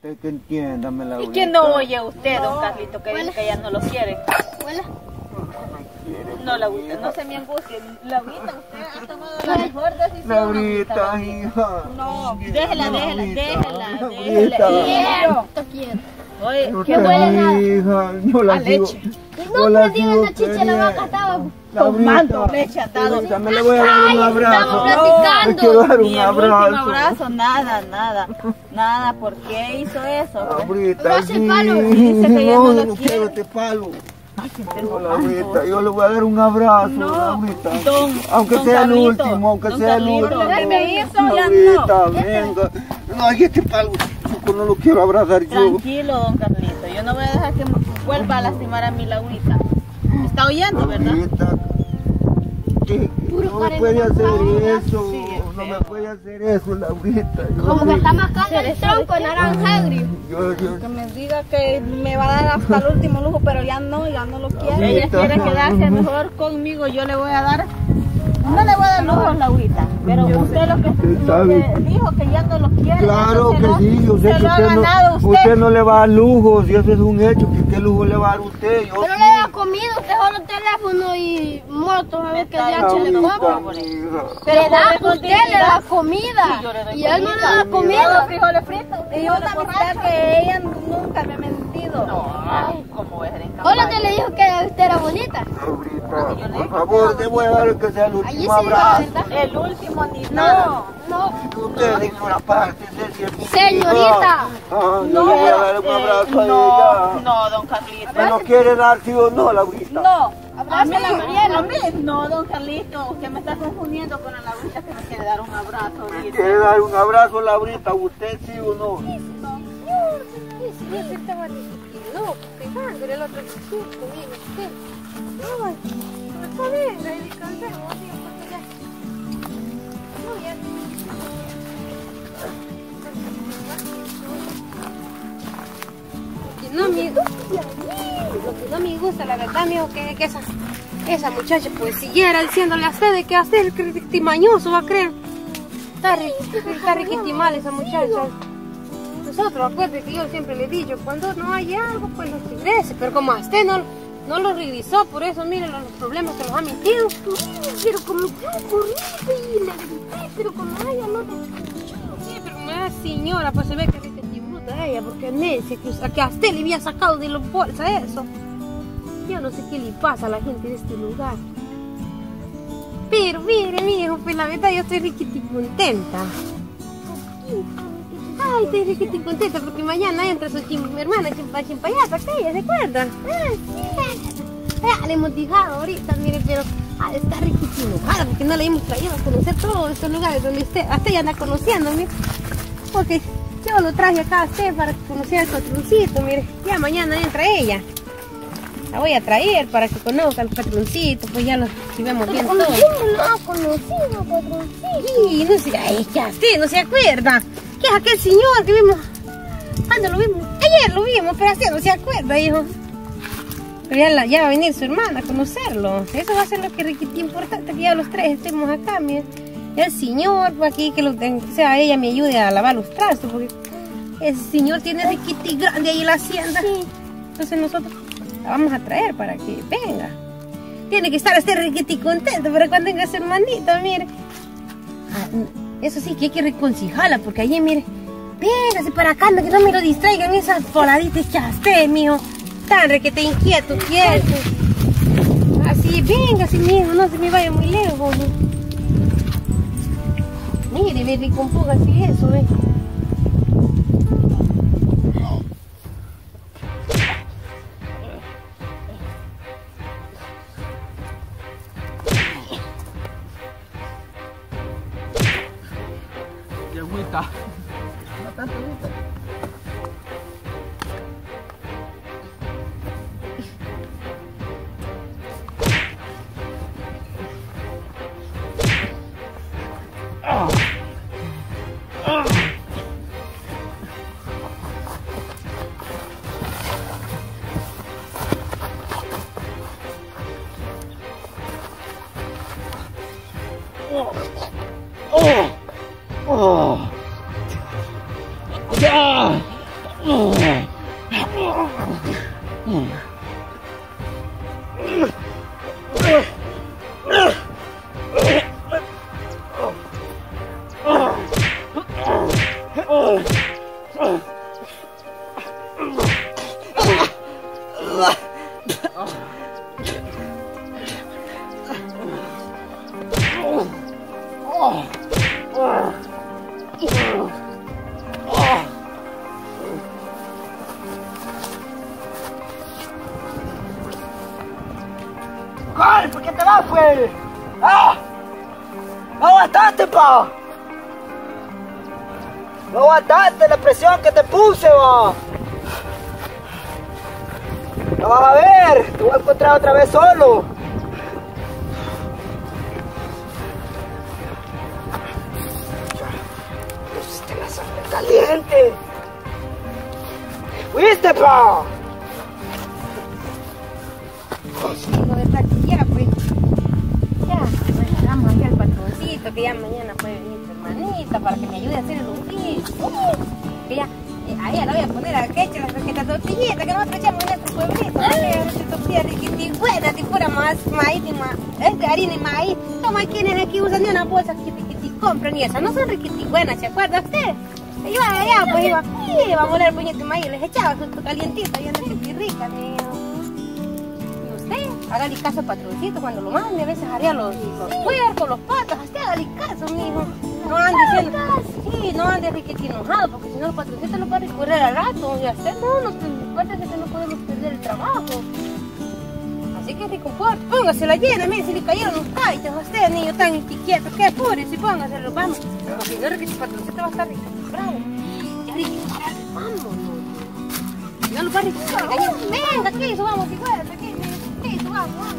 Usted que entiéndame la ¿Y quién no oye usted, don Carlito, que dice que ya no lo quiere? Hola. No, Laurita, no se me angustie. Laurita, usted ha tomado la mejor decisión. Laurita, hija. No, déjela. Te quiero. Oye, ¿Qué huele nada? Hija, no la sigo. No, pero digan la chicha de la vaca estaba tomando leche atado. Laurita, me le voy a dar un abrazo. Estamos platicando. Le quiero dar Ni un el último abrazo. abrazo, nada. ¿Por qué hizo eso? Pues? Laurita, hace el palo. Dice que ya no lo no quiere. quiero este palo. Ay, que No, tengo Laurita, yo le voy a dar un abrazo, No, Laurita. don Sea el Carlito, último, aunque don sea el Carlito, último. déjeme ir, ya Laurita, venga. No, ay, este palo, no lo quiero abrazar yo. Tranquilo, don Carlito. Yo no voy a dejar que vuelva a lastimar a mi Laurita. ¿Está oyendo, verdad? Laurita, que no me puede hacer eso, no me puede hacer eso, Laurita. Como que está mascando el tronco de naranja agrio. Que me diga que me va a dar hasta el último lujo, pero ya no lo quiere. Ella quiere quedarse mejor conmigo. Yo le voy a dar, no le voy a dar lujos, Laurita, pero usted lo que dijo que ya no lo quiere. Claro que entonces sí, yo sé se que lo ha ganado usted no le va a dar lujos, y eso es un hecho, que qué lujo le va a dar usted. Yo Pero sí. le da comida, usted solo teléfono y moto, a ver qué día se le compra. Le da, usted le da comida y él no le da comida. frijoles fritos. Y yo también sé que ella nunca me ha mentido. Ay, ¿cómo es en Hola, te le dijo que usted era bonita. Laurita, por favor, te voy a dar que sea el Allí último sí dijo la abrazo. verdad. El último ni nada. No, Usted dijo una parte, señorita. No, le voy a dar un abrazo a ella. No, don Carlito. ¿Me lo quiere dar, sí o no, Laurita? No, A mí, abrázala bien. no, don Carlito, usted me está confundiendo con la Laurita que me quiere dar un abrazo. ¿Me ahorita. quiere dar un abrazo, Laurita? ¿Usted sí o no? Lo que no me gusta, la verdad, amigo, que esa muchacha pues siguiera diciéndole a usted de que a usted el critimañoso va a creer. Está riquitimal esa muchacha. Nosotros, acuérdate que yo siempre le he dicho, cuando no hay algo, pues lo regrese. Pero como a usted no lo revisó, por eso miren los problemas que los ha metido. Pero como yo corrí y le grité, pero como ella no te escuchó. Sí, pero como es señora, pues se ve que riquitibruta ella, porque necia que a usted le había sacado de los bolsas eso. Yo no sé qué le pasa a la gente de este lugar. Pero mire, mi hijo, pues la verdad yo estoy riquiti contenta. Ay, estoy riquiti contenta porque mañana entra su hermana chimpayata, aquella, ¿se acuerdan? Le hemos dejado ahorita, mire, pero está riquiti enojada porque no le hemos traído a conocer todos estos lugares donde usted ya anda conociendo, mire. Porque yo lo traje acá a usted para que conociera el patroncito, mire. Ya mañana entra ella. La voy a traer para que conozca al patroncito, pues ya lo vemos bien todo. No conocido, patroncito. Y no sé, ay, ya usted no se acuerda. ¿Qué es aquel señor que vimos? ¿Cuándo lo vimos? Ayer lo vimos, pero así no se acuerda, hijo. Pero ya va a venir su hermana a conocerlo. Eso va a ser lo que es importante, que ya los tres estemos acá, mire. El señor, pues aquí, que sea ella me ayude a lavar los trastos, porque ese señor tiene riquiti grande ahí en la hacienda. Sí. Entonces nosotros la vamos a traer para que venga. Tiene que estar este riquiti contento para cuando venga su hermanita, mire. Eso sí que hay que reconciliarla, porque allí, mire, véngase para acá, que no me lo distraigan esas poladitas chaste, mijo. Tan requete inquieto, quieto. Así, véngase, mijo, no se me vaya muy lejos. Mire, ve, recompóngase eso, ve. Y agüita. ¡Ay, por qué te vas, pues! ¡Ah! ¡No aguantaste, pa! ¡No aguantaste la presión que te puse, va! ¡No vas a ver! ¡Te voy a encontrar otra vez solo! ¡Pusiste la sangre caliente! ¡Fuiste, pa! Hijo de taquilla, pues. Ya, vamos aquí al patroncito, que ya mañana puede venir tu hermanita para que me ayude a hacer el oficio. Que ya, a ella la voy a poner a que eche las raquetas tortillitas, que nosotros echamos en nuestro pueblito. Esta tortilla riquitibuena, si fuera más maíz y más, harina y maíz. Toma, quienes aquí usan de una bolsa que compran y esas no son riquitibuenas, ¿se acuerda usted? Iba allá, pues iba a moler el puñete de maíz, les echaba su calientito y anda rica, hágale caso al patroncito cuando lo mande, a veces haría los puercos, los patos, usted hágale caso, mijo. No ande diciendo, sí, no ande riquete enojado, porque si no el patroncito lo va a recorrer al rato, y a usted no acuérdate que no podemos perder el trabajo. Así que reconforte, póngase la llena, mire, si le cayeron los caites a usted, niño tan inquieto, que apure, si póngaselo, vamos, porque si no el patroncito va a estar riquete bravo. Ya riquete, vamos, no lo va a recorrer, venga, aquí, subamos, igual, aquí. Vamos,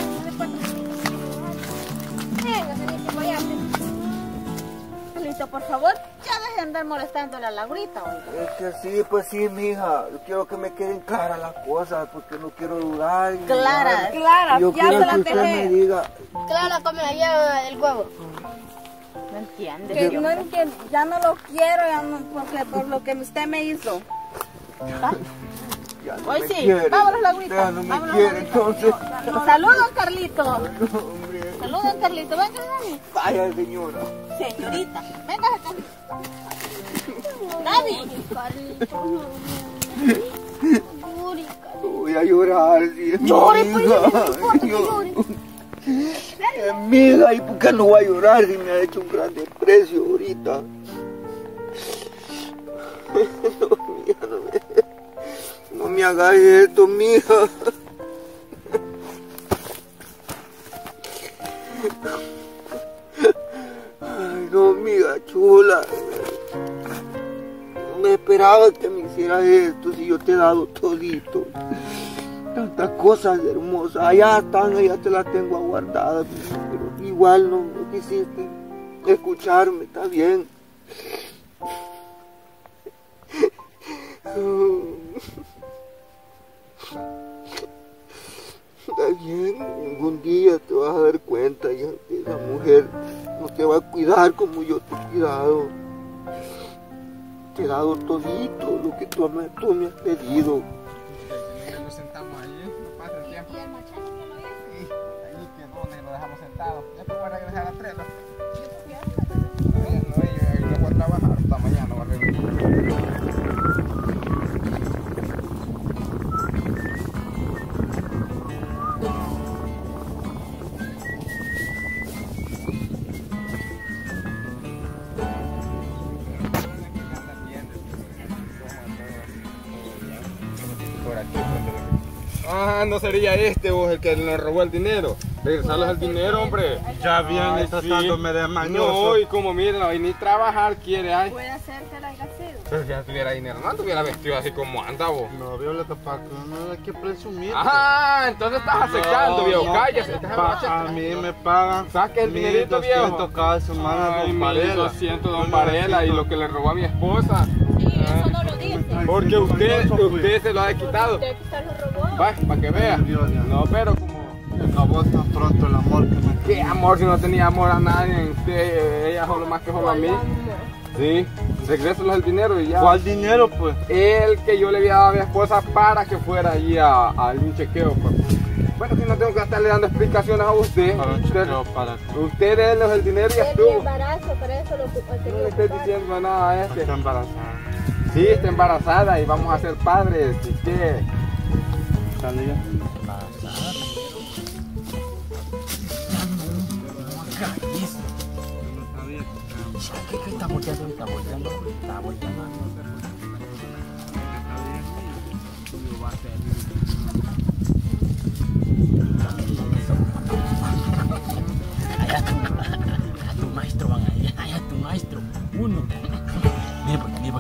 venga, señorita, vayate. Listo, por favor, ya dejen de andar molestando a la Laurita, oiga. Es que sí, pues sí, mija. Yo quiero que me queden claras las cosas, porque no quiero dudar. Clara, yo ya quiero se la que usted dejé. me diga. Clara, come allá el huevo. no entiende. Que no entiendo, ya no lo quiero, ya no, porque por lo que usted me hizo. Ya no Hoy me sí, quiere. vámonos, Laurita. Ya no me Vámonos, quiere, Laurita. entonces. Saludos, Carlito. No, hombre. Saludos, Carlito. Venga, Dani. Vaya, señora. Señorita. Venga, Dani. Voy a llorar, sí. Llore, pues, amiga. no importa que llore. Amiga, ¿y por qué no voy a llorar si me ha hecho un gran desprecio ahorita? No, mija, no me hagas esto, mija. Ay, no, amiga chula. No me esperaba que me hicieras esto si yo te he dado todito. Tantas cosas hermosas. Allá están, allá te las tengo guardadas. Pero igual no quisiste escucharme, está bien. Está bien, algún día te vas a dar cuenta ya que esa mujer no te va a cuidar como yo te he cuidado. Te he dado todito lo que tú me has pedido. Nos sentamos ahí, no pasa el tiempo. Sí, ahí quedó, lo dejamos sentado. Ya te voy a regresar a las 3. No, yo no voy a trabajar hasta mañana, voy a regresar. Ah, no sería este vos el que nos robó el dinero. Regresarles el dinero, hombre. Ya viene tratándome de mañoso. No, y como miren, no, y ni trabajar quiere, ay. Puede ser que la haya sido. Pero si ya tuviera dinero, no tuviera vestido así como anda vos. No, Violeta, para que no hay que presumir. Ajá, entonces estás acechando, viejo, cállese. A mí me pagan. Saque el dinerito, viejo. 1.200 cada semana, Ay, don Varela. 1.200, don Varela, y lo que le robó a mi esposa. Sí, eso no lo dice. Porque usted se lo ha quitado. Usted se lo robó. Va, para que vea. No, pero como... Acabó tan pronto el amor que me... ¿Qué amor si no tenía amor a nadie? Usted, ella solo más que solo a mí. Sí. Regrésalos el dinero y ya. ¿Cuál dinero, pues? El que yo le había dado a mi esposa para que fuera allí a un chequeo, pues. Bueno, si no tengo que estarle dando explicaciones a usted. Para un chequeo, para... Usted dénos el dinero y ya Es mi estuvo. embarazo, pero eso lo ocupa. No le estoy diciendo nada a este. Está embarazada. Sí, está embarazada y vamos a ser padres. ¿Y qué? ¿Sale ya? ¿Qué está volteando? Está volteando. Está volteando. Allá tu maestro van allá. Allá tu maestro. Uno. Mira por aquí,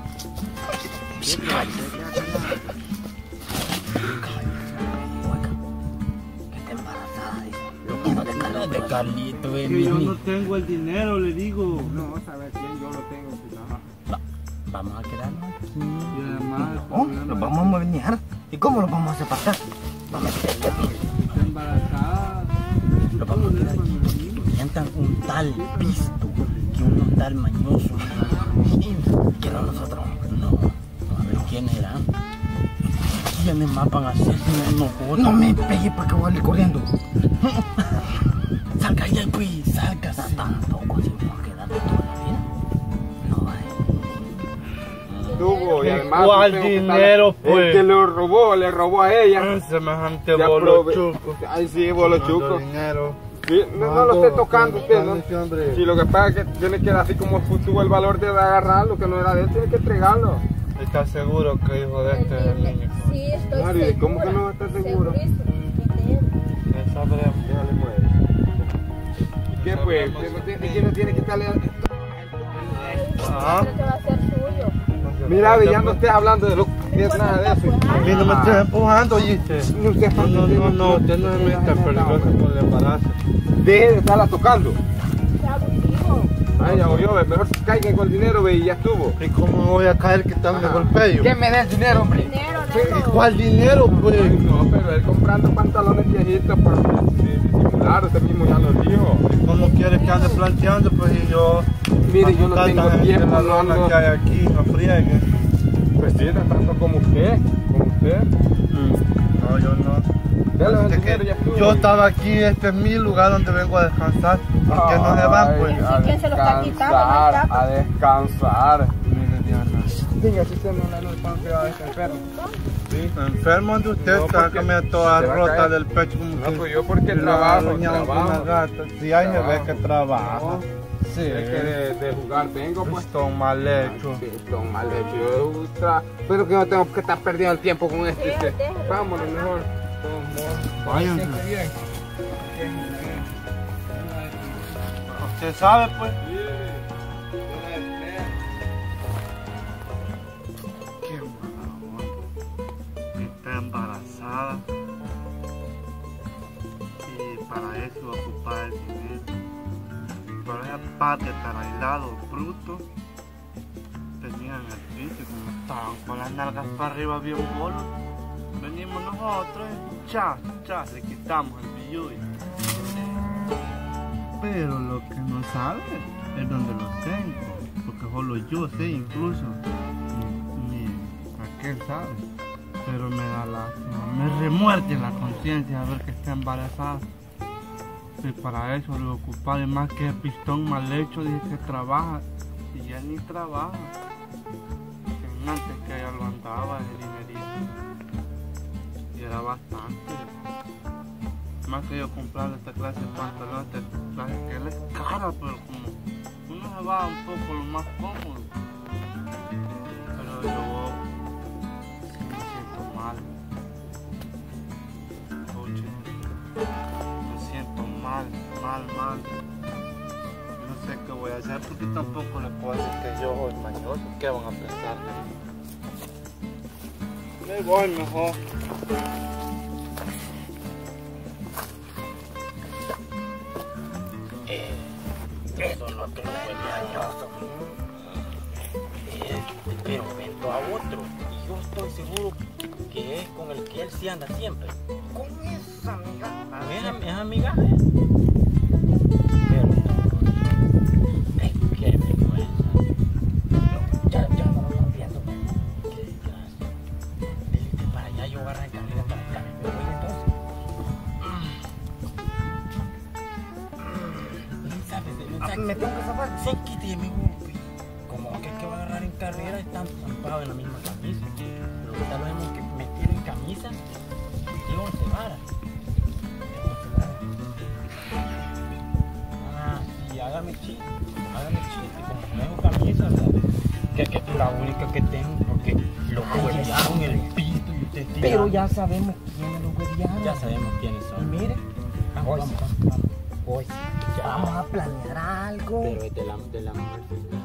que está embarazada, dice. De Carlito, Que yo no tengo el dinero, le digo. No, saber quién yo lo tengo. Vamos a quedarnos aquí. Y además, No, nos vamos a mover. ¿Y cómo lo vamos a hacer pasar? Vamos a meterle aquí. está embarazada. Lo vamos a quedar aquí. Mientan un tal pisto, que uno tal mañoso. Que no nosotros. No. A ver quiénes eran. ¿Quiénes más van a ser? No me pegue para que vaya corriendo. Salga ya, pues. Salga. Tampoco si vamos a quedar toda la vida. No hay. Tuvo y además. ¿Cuál tengo que dinero, estar- pues? El que lo robó, le robó a ella. Semejante Ya bolo prove- chuco. Ay, sí, bolo chuco. Dinero. Sí, no lo esté tocando usted, ¿no? Sí, lo que pasa es que tiene que dar así como tuvo el valor de agarrarlo, que no era de él, tiene que entregarlo. ¿Estás seguro que hijo de este es el niño? Sí, estoy Mario, segura. ¿cómo que no va a estar seguro? Segurísimo que es él. Ya sabremos. Déjale mueve. ¿Qué pues? ¿Quién no tiene que estarle? Ah, Creo que va a ser suyo. Mira, ya no estés hablando de lo que es nada de eso. a mí no me estés empujando, oíste. No, usted No, usted no se meta peligroso por el embarazo. Deje de estarla tocando. Qué abusivo. Ay, ya oyó, mejor caigan con el dinero, ve, y ya estuvo. ¿Y cómo voy a caer que tan me golpeo? ¿Quién me da el dinero, hombre? Dinero, ¿Y cuál dinero, pues? Ay, no, pero él comprando pantalones viejitos para disimular, usted mismo ya lo dijo. ¿Cómo quieres que ande planteando? Pues y yo... Mire, yo no tanta tengo gente, tiempo, la no lona ando. que hay aquí, no friegue. Pues sí, tanto como usted, No, yo no. Dale el Así dinero, que ya estuvo. yo estaba aquí, este es mi lugar donde vengo a descansar. ¿Por qué no se van, pues? A ¿Quién se lo está quitando? No descansar, está. a descansar. Mire, Diana. Venga, si usted no le pan cuidado a este enfermo. Sí. Enfermo de usted, No, está porque que me toda se va a rota caer. del pecho como No, que... pues yo porque la trabajo, doña una trabajo. gata. Sí, ahí se ve Trabajo. que trabaja. Sí. Es que de jugar vengo, pues. Son mal hechos. Sí, son mal hechos. Pero que no tengo que estar perdiendo el tiempo con este. Vámonos mejor. Váyanse. Siempre bien. Usted sabe, pues. Qué mala onda. Está embarazada. Y para eso va a ocupar el dinero. Pero esa parte estar aislado, bruto. Tenían el piso como estaban con las nalgas para arriba bien bolos. Venimos nosotros y chas, le quitamos el billete. Pero lo que no sabe es dónde lo tengo, porque solo yo sé incluso, ni aquel sabe, pero me da lástima, me remuerde la conciencia ver que está embarazada. Y para eso lo ocupar, y más que el pistón mal hecho, dice que trabaja, y ya ni trabaja. Que antes que ella lo andaba, el dinerito, y era bastante. Más que yo comprar esta clase de pantalones, esta clase que él es cara, pero como uno se va un poco lo más cómodo. Pero yo sí me siento mal. Oye, me siento mal. No sé qué voy a hacer porque tampoco le puedo decir que yo soy mañoso. ¿Qué van a pensar de mí? Me voy mejor. Eso no que no fue mañoso. Pero vendo a otro. Y yo estoy seguro que es con el que él sí anda siempre. Con esa amiga. Es amiga. Pero no. Es que vergüenza. ¿Me tengo que zafar? Sí, quíteme, como que va a agarrar en carrera, están zampados en la misma camisa. Pero que tal vez hemos que metido en camisa y 11 varas. Ah, sí, hágame chiste, como no tengo camisa, o sea, que es la única que tengo, porque lo huevearon el pisto y usted tira. Pero ya sabemos quiénes los huevearon. Ya sabemos quiénes son. Y mire, Vamos. hoy Ya. vamos a planear algo. Pero es de la muerte.